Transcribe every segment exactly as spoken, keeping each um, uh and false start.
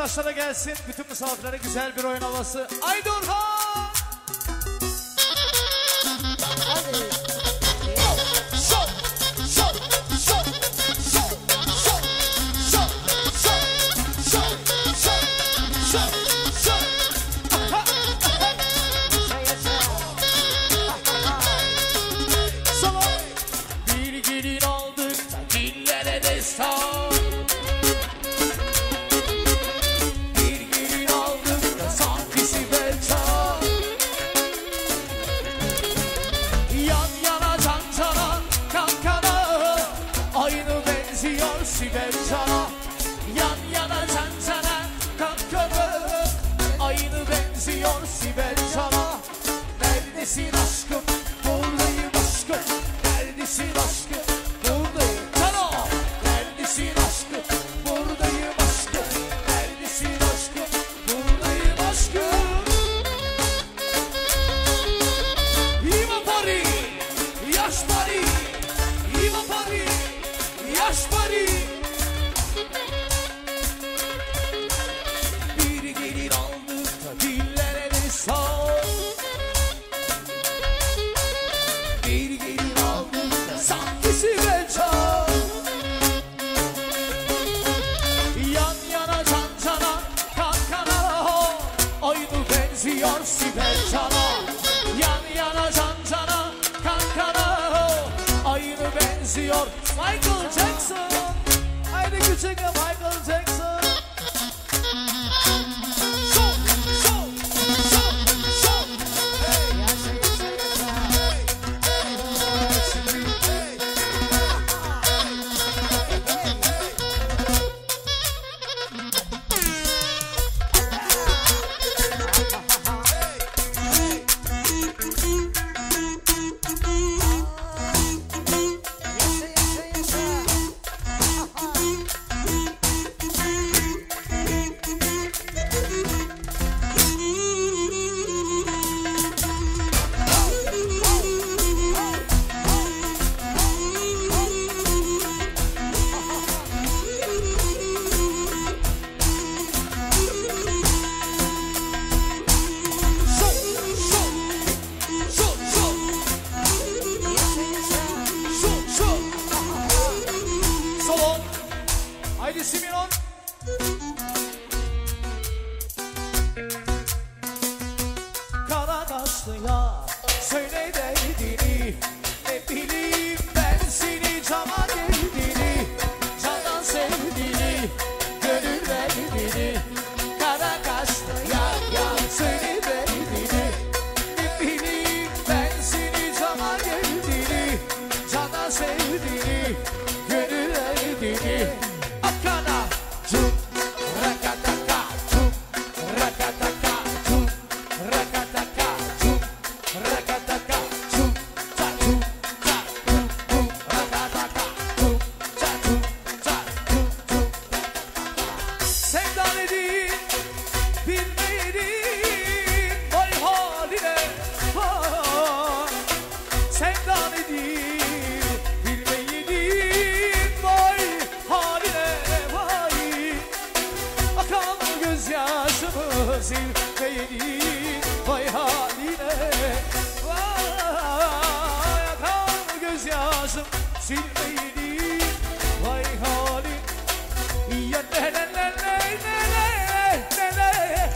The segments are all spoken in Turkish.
arkadaşlara gelsin. Bütün misafirlere güzel bir oyun havası. Haydi Orhan! Hadi. Michael Jackson. Haydi küçük Michael Jackson. So, so, so, so. Hey, yaşa, yaşa, yaşa. Hey, hey, hey, Simeon. Kara kaşlıya söyle derdini, ne bileyim ben seni cama geldiğini, candan sevdiğini, gönül verdiğini. Kara kaşlıya ya söyle derdini, ne bileyim ben seni cama geldiğini, candan sevdiğini, gönül verdiğini. Akana tum rakataka tum rakataka tum rakataka tum rakataka tum ta tum ta tum tum rakataka tum ta tum ta tum tum. Sevdan edin bilmedin vay haline ha. Sevdan edin silmeyin vay haline, vay akan gözyaşım silmeyin vay halin. Ya ne ne ne ne ne ne ne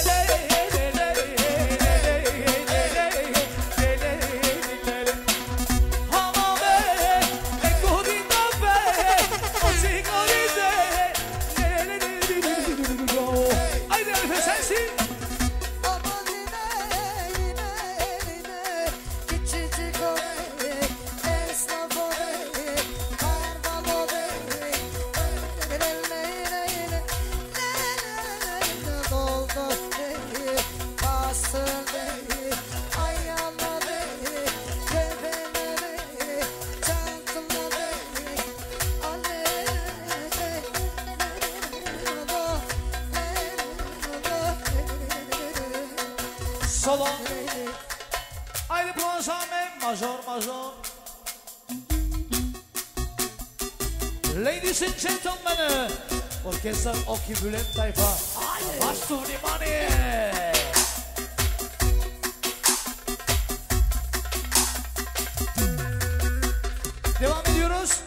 solo. Haydi plonjame major major. Ladies and gentlemen, Orkestra Oki Bülent Tayfa. Açtı limanı. Devam ediyoruz.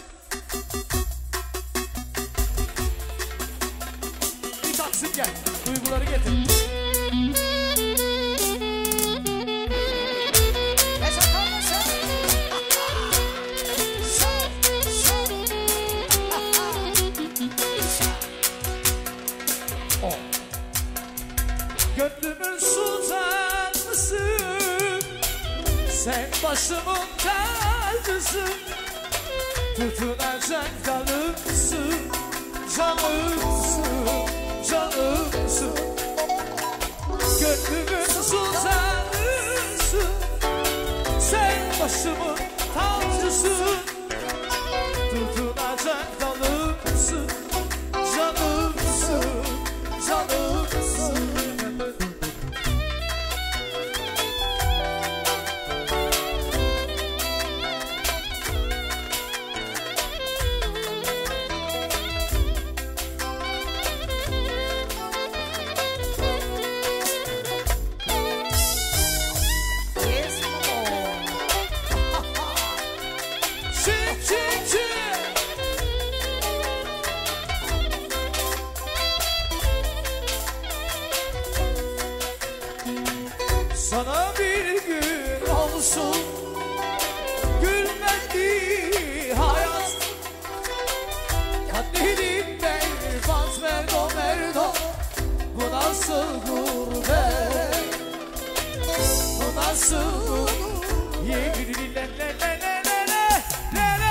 Bir Taksim gel. Duyguları getir. Gönlümün sultanısın, sen başımın tacısın, tutunacak dalımsın, canımsın, canımsın. Gönlümün sultanısın, sen başımın tacısın, tutunacak dalımsın, canımsın, canımsın. Sana bir gün olsun gülmedi hayat, kalbimden faz merdo merdo, bu nasıl gurbet, bu nasıl yemin le le le le le le le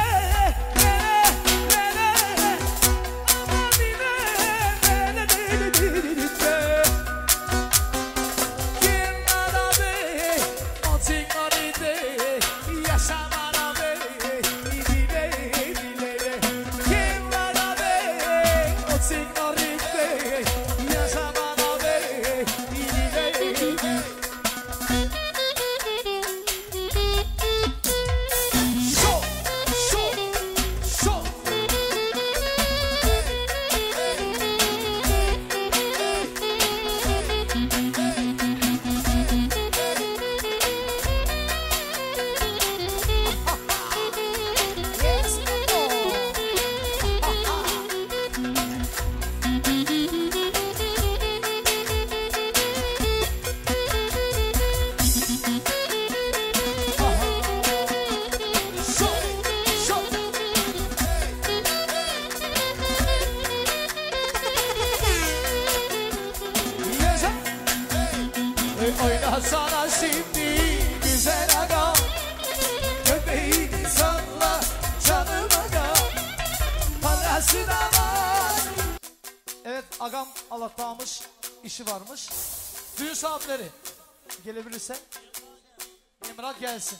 oyna sana şimdi güzel aga, göbeğini salla canım aga, parası da var. Evet agam Allah'tağmış, işi varmış. Düğün saatleri gelebilirse Emrah gelsin.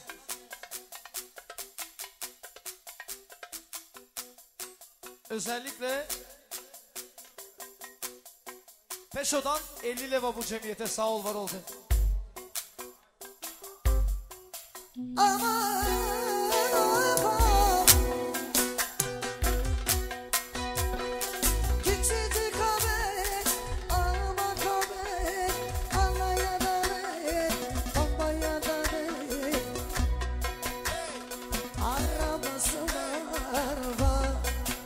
Özellikle Peşo'dan elli leva bu cemiyete, sağ ol var oldu. Aman küçücük haber, alma haber, anlaya da ne, babaya da ne, arabası var var,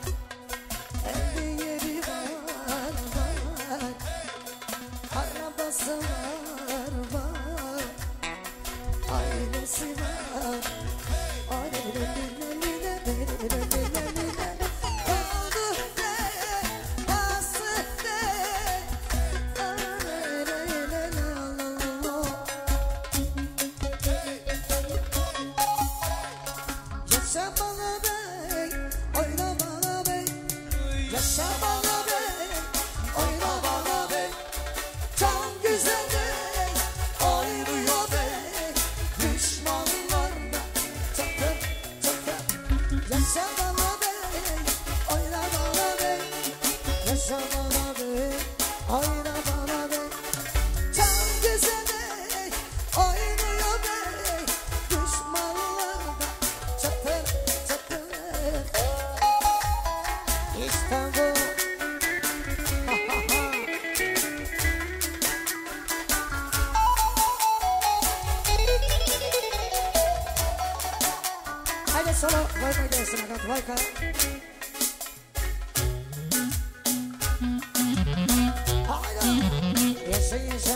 evde yeri var var, arabası var var, ailesi var. Yaşa bana bey, oyna bana bey, yaşa bana bey, oyna bana bey, çok güzel bey, oynuyor bey, düşmanlarla çatır çatır. Yaşa bana bey, oyna bana bey, yaşa bana bey, oyna bana bey, çok güzel bey, oynuyor bey, düşmanlarla çatır çatır. İstanbul gelsin Agat Vayka. Haydi. Yaşa yaşa.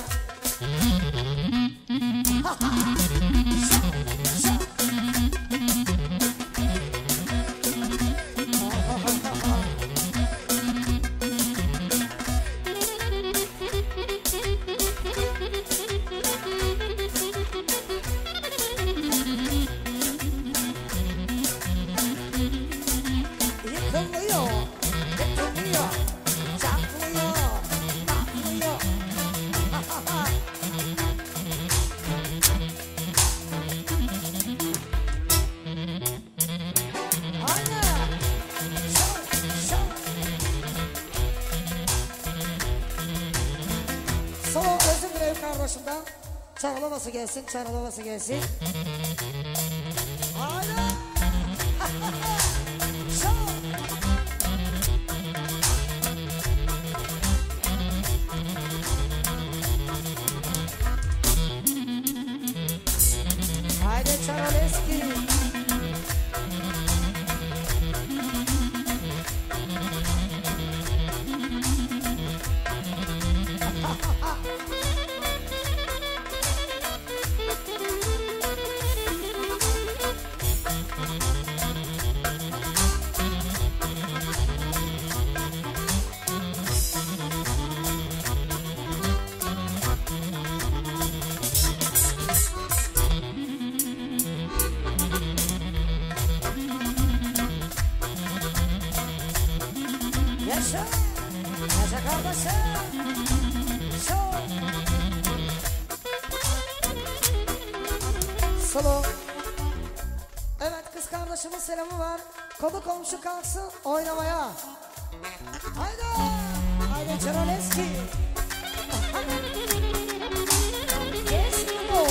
Çağlaması gelsin, çağlaması gelsin. Haydi. Haydi Çağleski. Yaşa, yaşa kardeşim. Solo. Evet, kız kardeşimin selamı var. Kolu komşu kalksın oynamaya. Haydi. Haydi Çeroleski. Yes, no.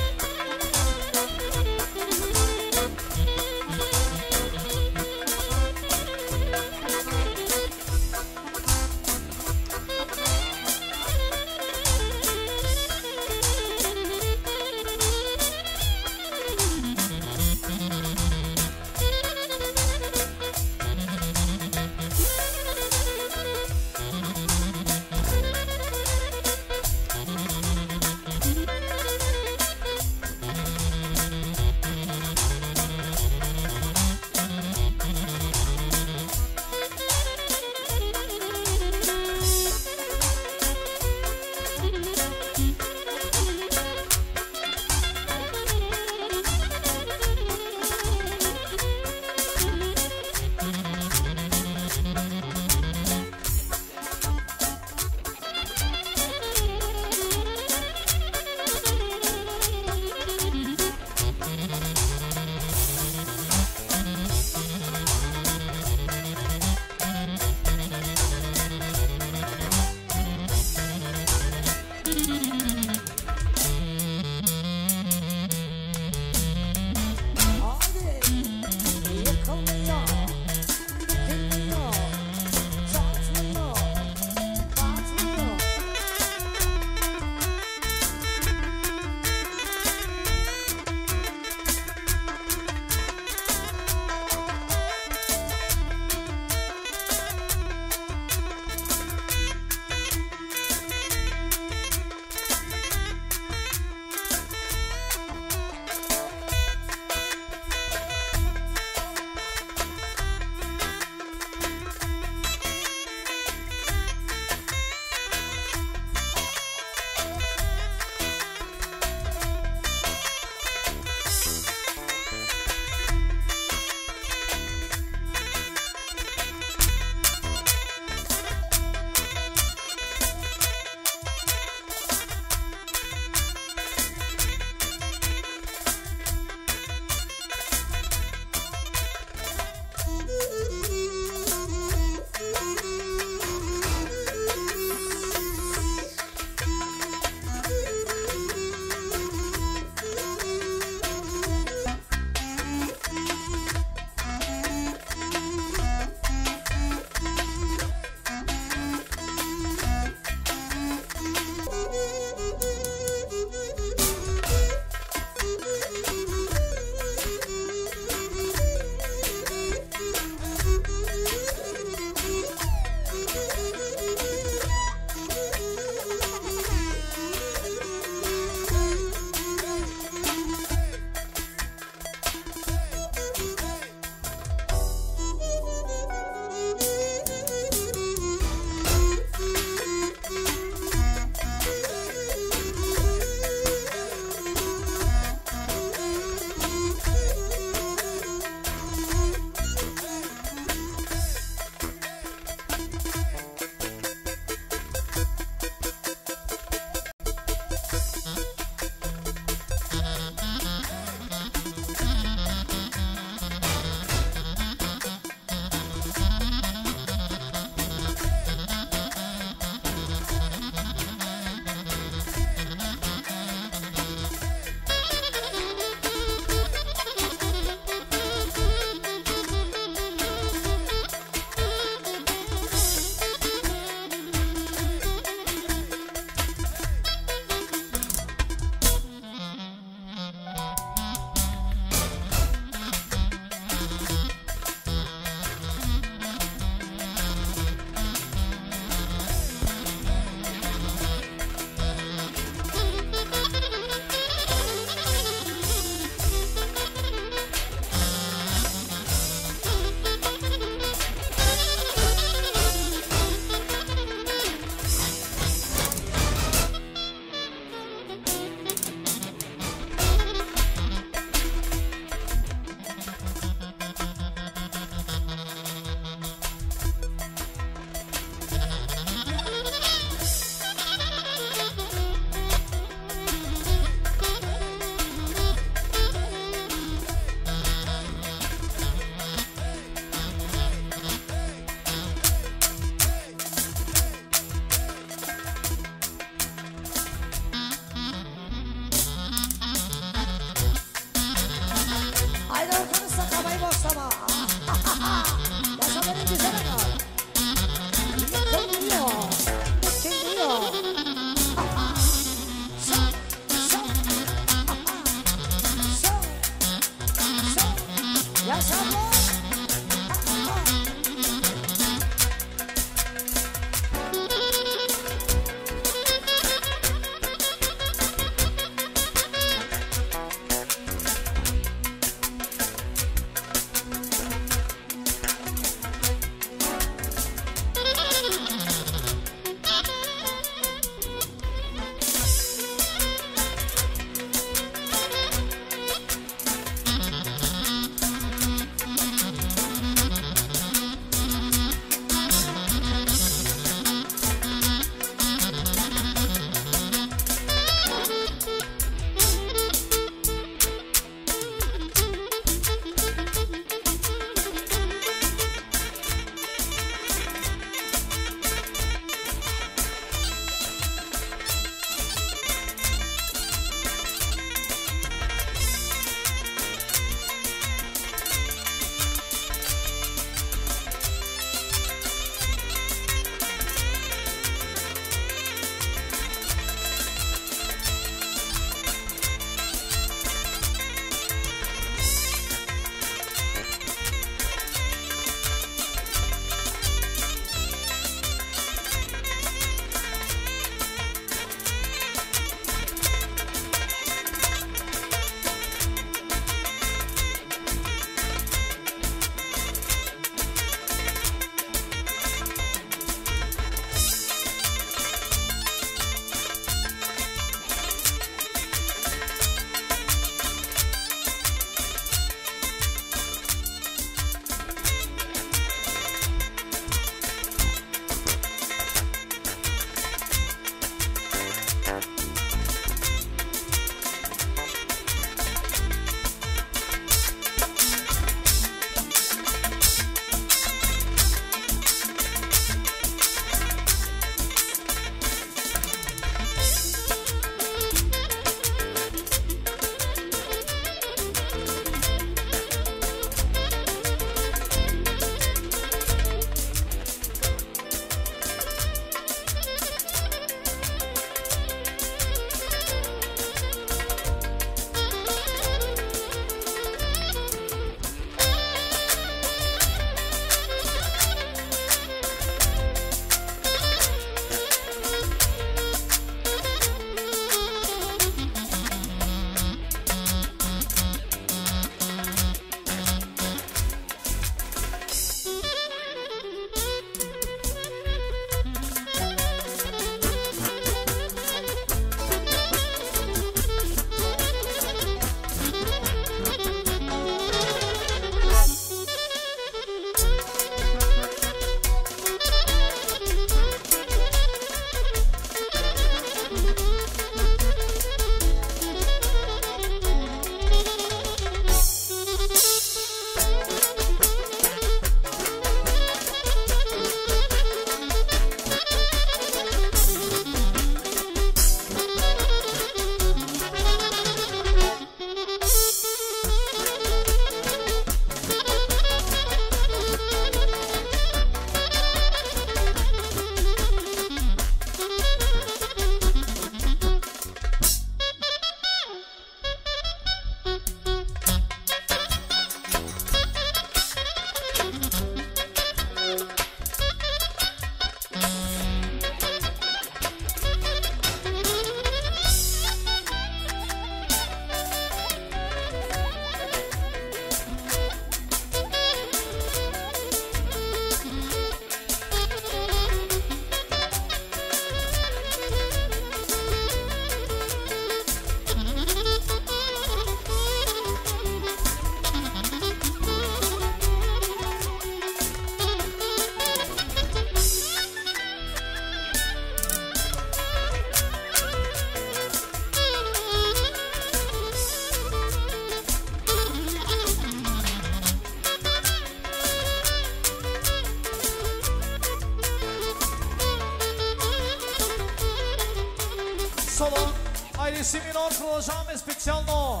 solo. Ailesi minor program specjalno.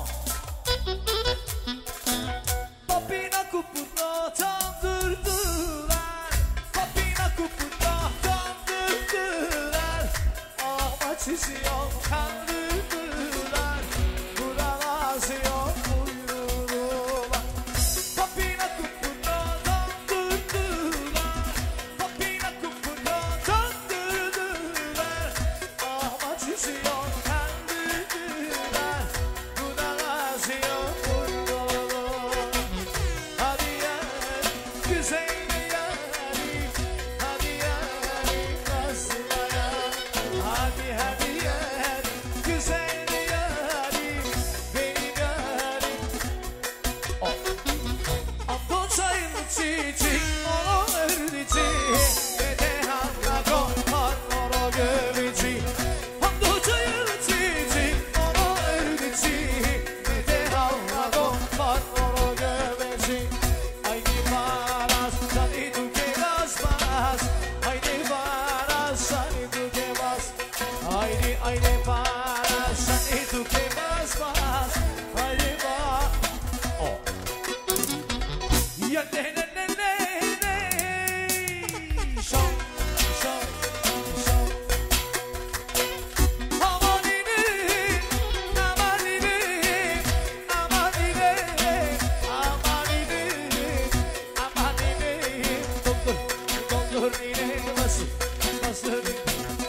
Papina kupuna tandırdılar. Papina kupuna tandırdılar. Ama çiziyor kandırdılar. Buramaz yok uyurular. Papina kupuna tandırdılar. Papina kupuna tandırdılar. Ama çiziyor kandırdılar. Buramaz yok uyurular. Hadi yar, güzel yarim. Hadi yarim, nasıl yarim? Hadi hadi yarim, güzel yarim. Benim yarim. Amdo çayını çiçek, o ördici. Dede hamla kopar, oro göbeci. Amdo çayını çiçek, o ördici. Dede hamla kopar, oro göbeci. Haydi varas, sani duke bas bas. Haydi varas, sani duke bas. Haydi haydi varas, sani duke bas bas. Haydi varas. Oh. Ya ne ne ne ne ne. Şam şam şam. Aman inim, aman inim, aman inim, aman inim, aman inim. Doktor, doktor inim nasıl, nasıl inim?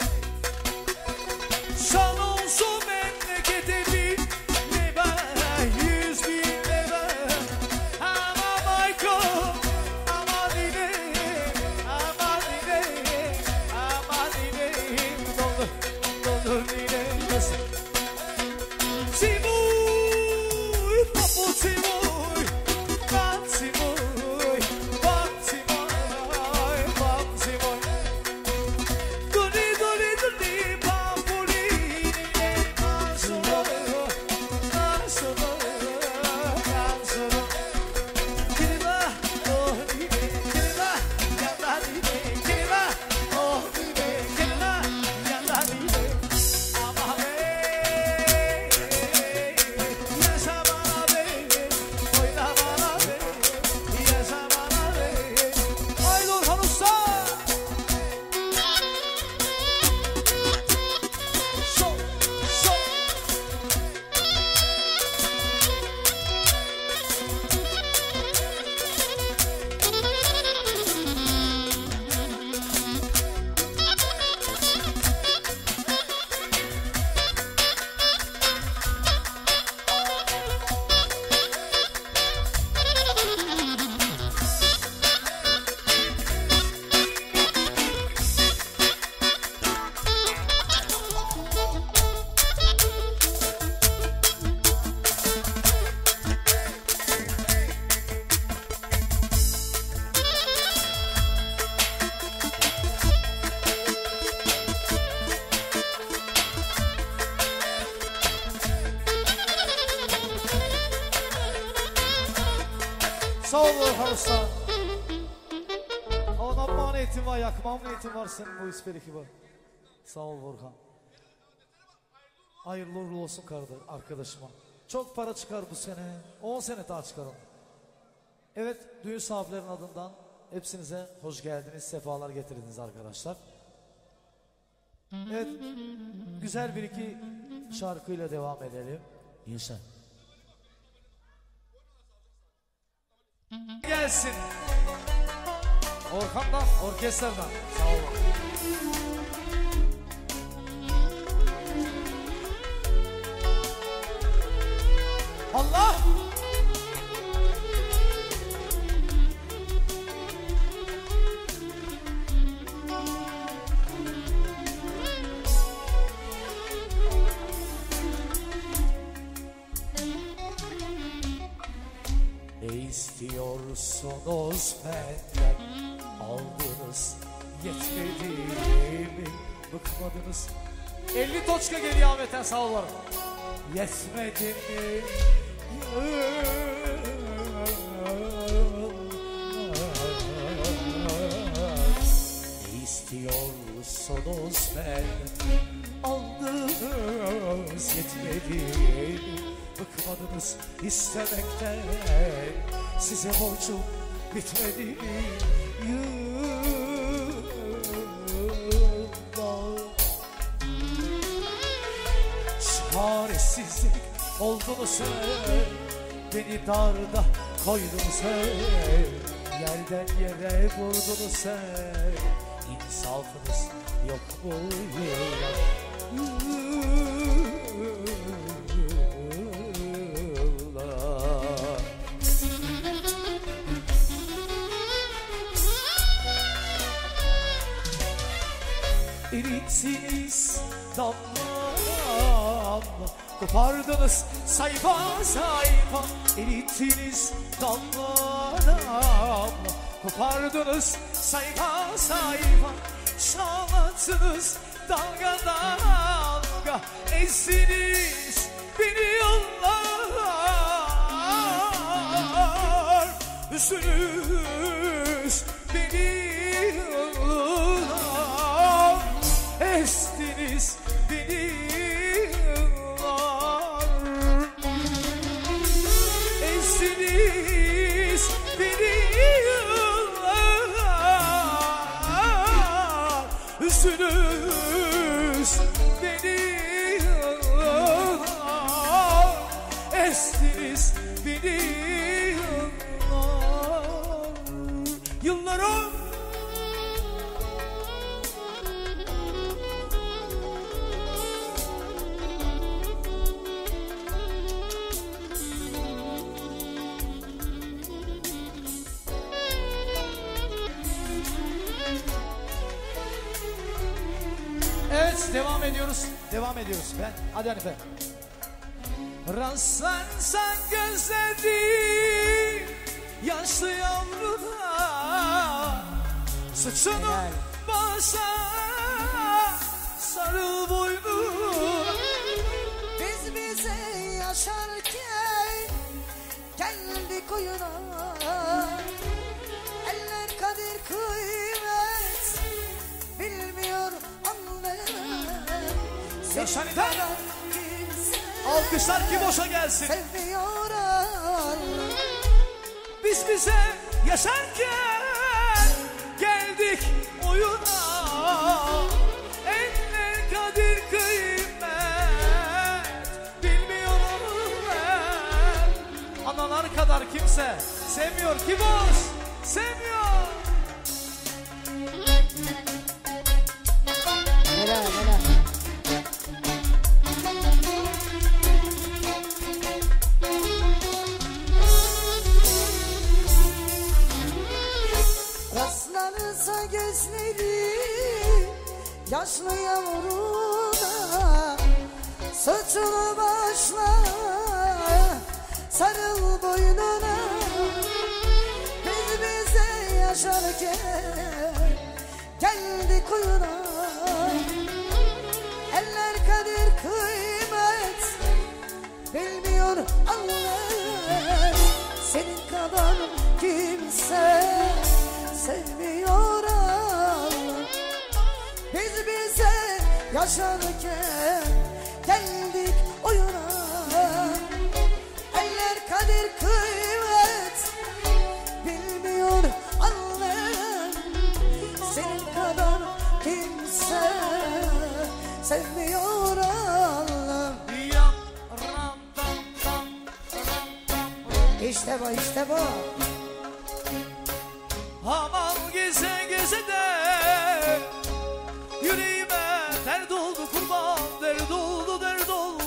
Şan olsun memlekete bir leva, yüz bin leva. Ama Michael, aman inim, aman inim, aman inim. Doktor, doktor inim nasıl? Simuy, papo simuy, bam simuy, bam simuy, bam simuy. Duri duri duri papulini, ansolo, ansolo, ansolo. Kiriba, oh ibe, kiriba, yanda ibe, kiriba, oh ibe, kiriba, yanda ibe. Ama be, yaşa bana be, oyna bana be, yaşa bana be. Haydi Orhan Usta. Sol, sol. Sağ ol Orhan Usta. Ona manetin var, yakmam niyetin var senin bu isperiki var. Sağ ol Orhan. Hayırlı uğurlu olsun kardeş, arkadaşıma. Çok para çıkar bu sene. on sene daha çıkarım. Evet, düğün sahiplerinin adından hepsinize hoş geldiniz, sefalar getirdiniz arkadaşlar. Evet, güzel bir iki şarkıyla devam edelim. İnşallah. Gelsin. Orhan'dan, orkestradan. Sağ olun. Allah! Ne istiyorsunuz benden? Aldınız, yetmedi mi? Bıkmadınız. elli toçka geliyor Ahmet'ten, sağ olun. Yetmedi mi? Ne istiyorsunuz benden? Aldınız, kız istemekten size borcum bitmedi yıllar. Çaresizlik oldun sen, beni darda koydun sen, yerden yere vurdun sen. İnsafınız yok mu yıllar? Erittiniz damla, kopardınız sayfa sayfa. Erittiniz damla, kopardınız sayfa sayfa. Çalattınız dalga dalga, ezdiniz beni yıllar. Üstünüz beni yıllar, ezdiniz beni yıllar. Ezdiniz beni yıllar, üstünüz beni yıllar, ezdiniz beni yıllar. Yıllarım evet, devam ediyoruz. Devam ediyoruz. Ben. Hadi Hanife. Rastlansan gözlerim yaşlı yavruna, suçunu başa sarıl boynuna. Biz bize yaşarken geldik oyuna, eller kadir kıymet bilmiyor anlayan. Yaşaniden alkışlar ki boşa gelsin. Sevmiyor an. Biz bize yaşarken geldik oyuna, eller kadir kıymet bilmiyorum ben. Analar kadar kimse sevmiyor ki boş sevmiyor. Helal helal. Rastlanırsa gözleri yaşlı yavruna, saçını başla sarıl boynuna. Biz bize yaşarken geldik oyuna, eller kadir kıymet bilmiyor anlar. Senin kadar kimse sevmiyor Allah. Biz bize yaşarken geldik oyuna, eller kadir kıymet bilmiyor Allah. Senin kadar kimse sevmiyor Allah. İşte bu, işte bu. Aman geze geze de yüreğime dert oldu kurban, dert oldu, dert oldu.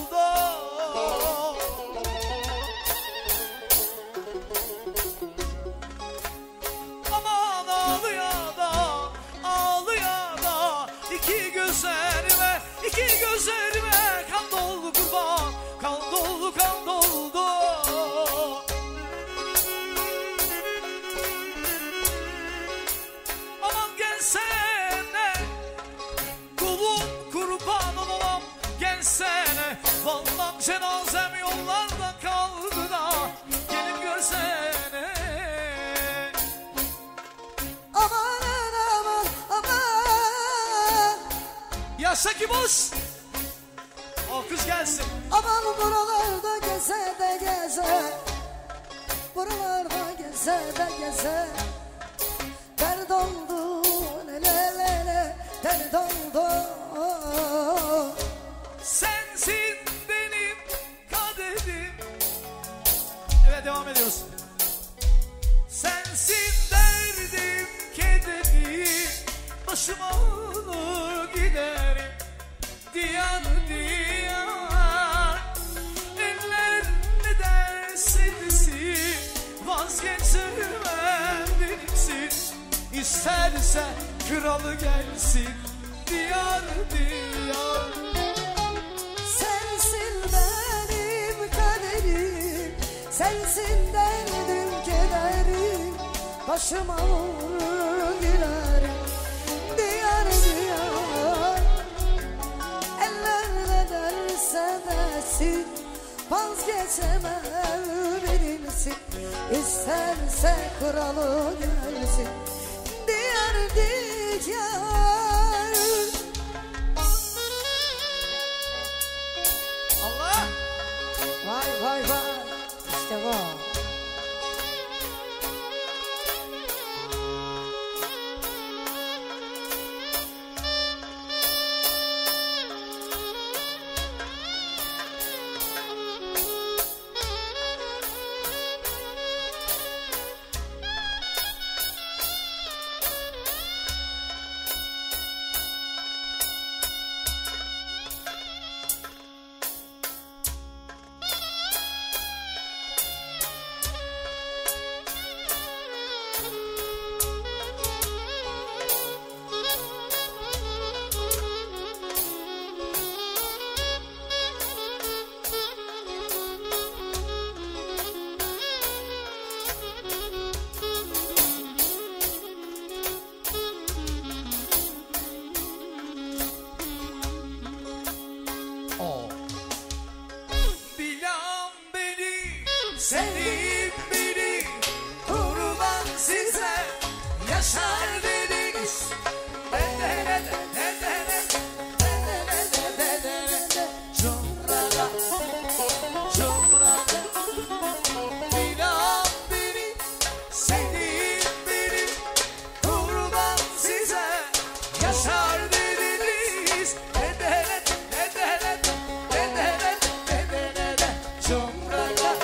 Aman ağlıya da ağlıya da iki gözlerime, iki gözlerime kan doldu kurban, kan doldu, kan doldu. Vallahi cenazem yollarda kaldı da gelip görsene. Aman aman aman. Yaşa ki boş. Alkış gelsin. Aman buralarda gez geze de geze, buralarda geze de geze, dert oldu le le le le, dert oldu. Sensin benim kaderim. Evet, devam ediyoruz. Sensin derdim, kederim, başıma olur giderim, diyar diyar. Eller ne derse desin, vazgeçemem benimsin. İsterse kralı gelsin, diyar diyar. Sensin benim kaderim, sensin derdim kederim, başıma vurur gülerim, diyar diyar. Eller ne derse desin, vazgeçemem verilsin. İsterse kralı gelsin, diyar diyar. Allah! Vay vay vay, işte bu. Sevdim beni, kurban size, yaşar dediniz. Cumrada, cumrada. Bilan beni, sevdim beni, kurban size, yaşar dediniz. Cumrada.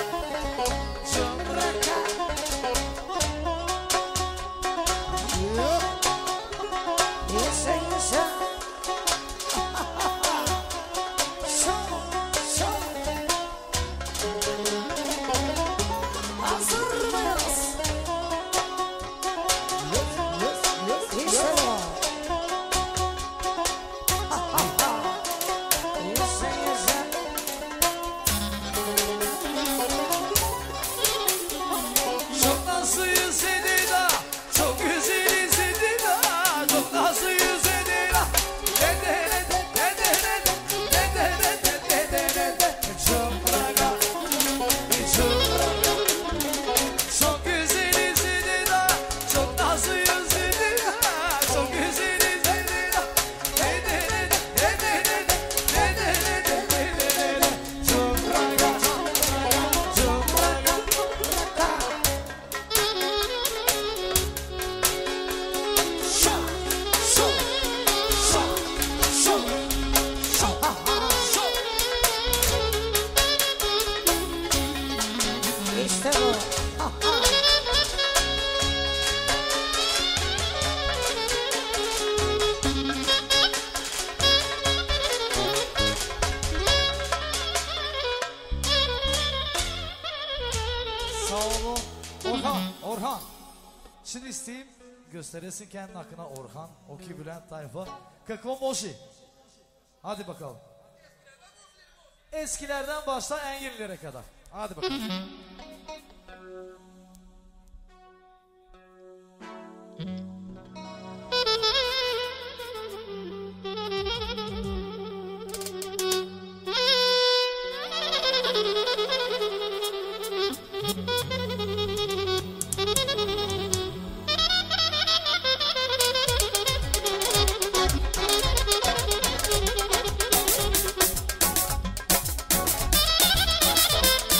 İşte bu. Sağ olun. Orhan, Orhan. Şimdi isteyeyim gösteresin kendi hakkına Orhan, Oki Bülent tayfa. Kakon Moşi. Hadi bakalım. Eskilerden başla en yenilere kadar. Hadi bakalım. Thank you.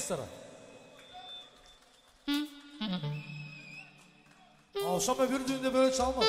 orkestra. Akşam öbür düğünde böyle çalmadı.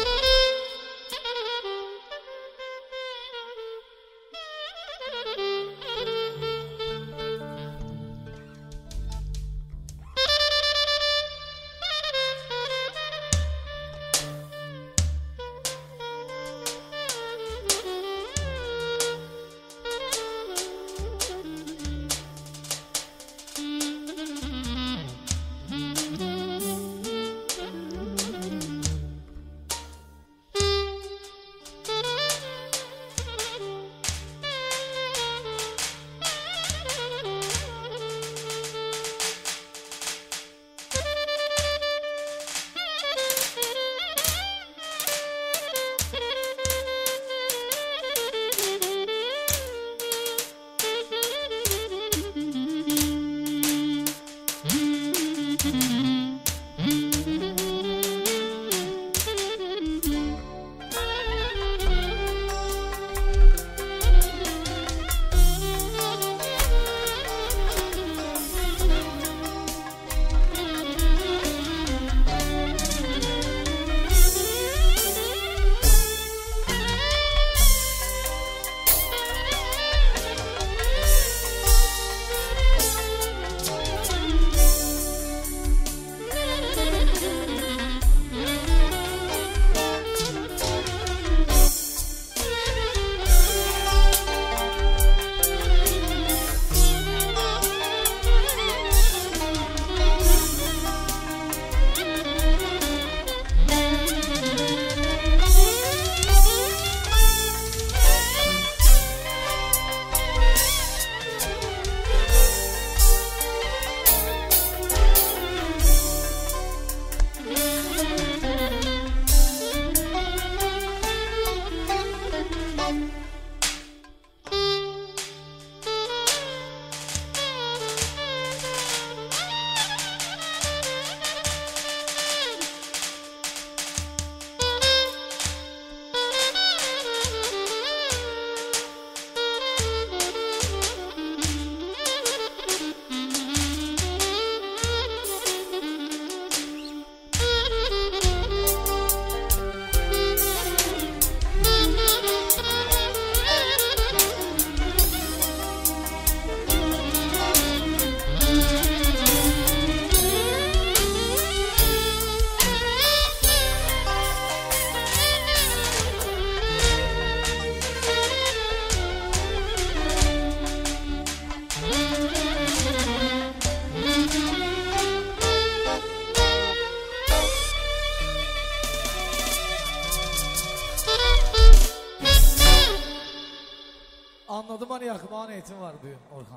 Anladım hani yakma eğitim var bugün Orhan.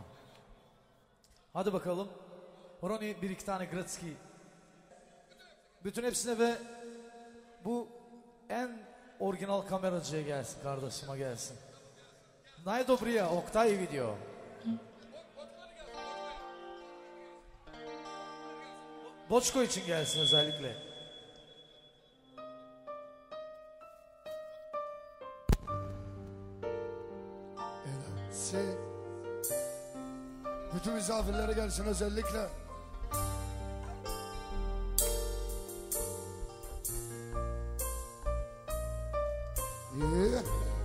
Hadi bakalım. Ronnie bir iki tane Gretzky. Bütün hepsine ve bu en orijinal kameracıya gelsin, kardeşime gelsin. Najdobrija, Oktay video. Boçko için gelsin özellikle. Evet. Bütün misafirlere gelsin özellikle. Yeah.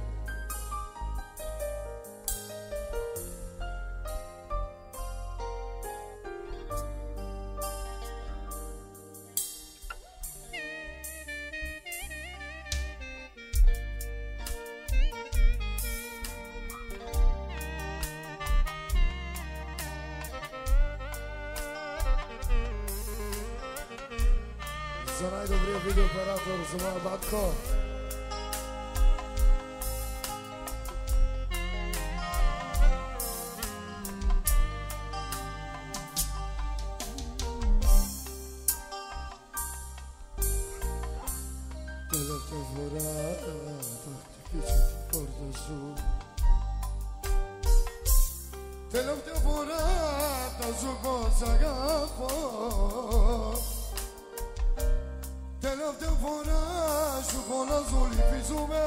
Za najdobrije video operator Zuma Batko. Telefte forata zuko zagafo. Telefte fora zuko nazuli pizume.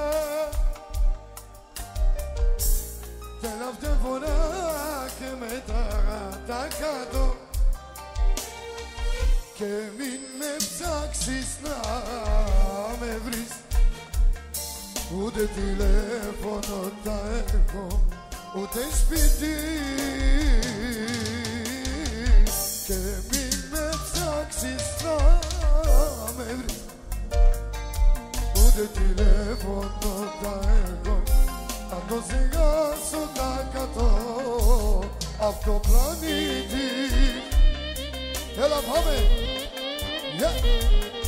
Telefte fora que me da takado. μην με ψάξεις να με βρεις, ούτε τηλέφωνο τα έχω, ούτε σπίτι. Και μην με ψάξεις να με βρεις, ούτε τηλέφωνο τα έχω. Αν το ζυγάσω τα κατώ απ' το πλανήτη. Έλα πάμε! Yeah.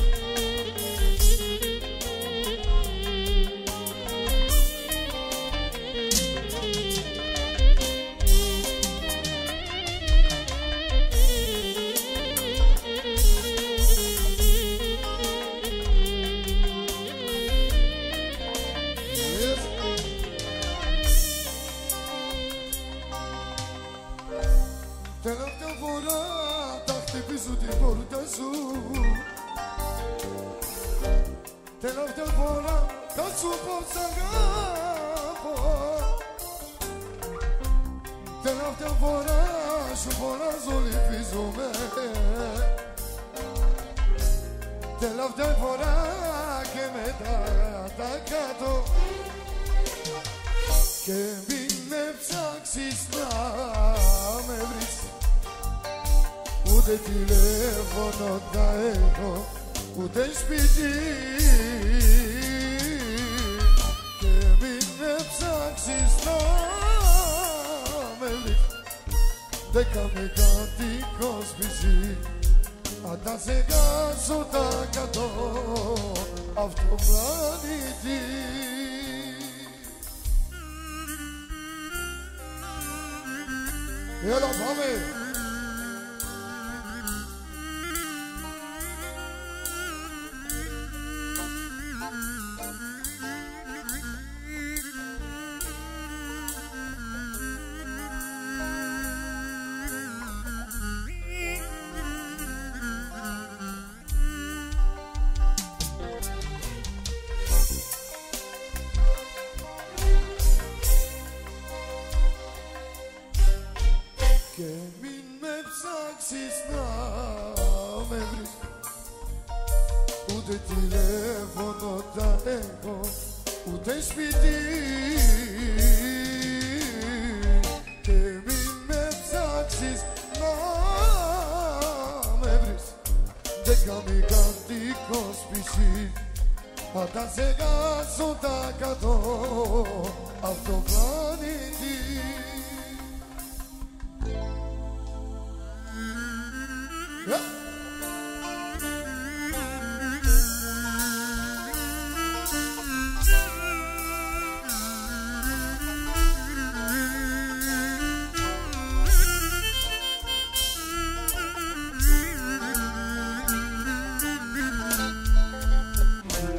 Τελευταία φορά τα χτυπήσω την πόρτα σου, τελευταία φορά θα σου πω σ' αγάπω, τελευταία φορά σου φωνάζω λυπίζομαι, τελευταία φορά και μετά τα κάτω. Και μην με ψάξεις να με βρεις, ούτε τηλέφωνο τα έχω, ούτε σπίτι. Και μην με ψάξεις να με βρεις, δεν κάμε κατοικό σπίτι. Αν τα ζεγάσω τα κατώ αυτό πλανήτη. Έλα πάμε! Και μην με ψάξεις να με βρεις, ούτε τηλέφωνο τα έχω, ούτε σπίτι. Και μην με ψάξεις να με βρεις, δεν κάνει κατοικό σπίτι. Θα τα ζεγάσω τα κατώ αυτό πλάνο.